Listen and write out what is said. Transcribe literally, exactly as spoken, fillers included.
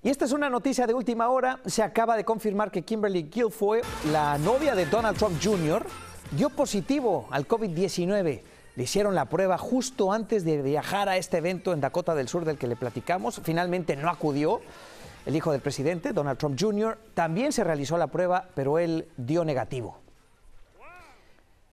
Y esta es una noticia de última hora. Se acaba de confirmar que Kimberly Guilfoyle, la novia de Donald Trump junior, dio positivo al COVID diecinueve. Le hicieron la prueba justo antes de viajar a este evento en Dakota del Sur del que le platicamos. Finalmente no acudió. El hijo del presidente, Donald Trump junior, también se realizó la prueba, pero él dio negativo.